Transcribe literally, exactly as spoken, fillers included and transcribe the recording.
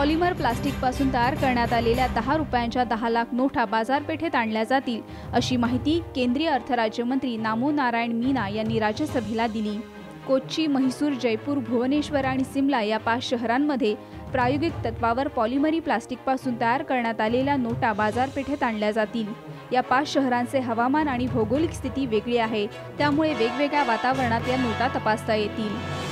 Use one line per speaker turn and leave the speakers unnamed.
Polymer प्लास्टिकपासून तयार करण्यात आलेल्या दहा रुपयांच्या दहा लाख नोटा बाजारपेठेत आणल्या जातील, अशी माहिती केंद्रीय अर्थ राज्यमंत्री नामो नारायण मीना यांनी राज्यसभेला दिली। कोच्ची, म्हैसूर, जयपूर, भुवनेश्वर आणि सिमला या पाच शहरांमध्ये प्रायोगिक तत्वावर पॉलिमरी प्लास्टिकपासून तयार करण्यात आलेल्या नोटा बाजारपेठेत आणल्या जातील। या पाच शहरांचे हवामान आणि भौगोलिक स्थिती वेगळी आहे, त्यामुळे वेगवेगळ्या वातावरणात या नोटा तपासता येतील।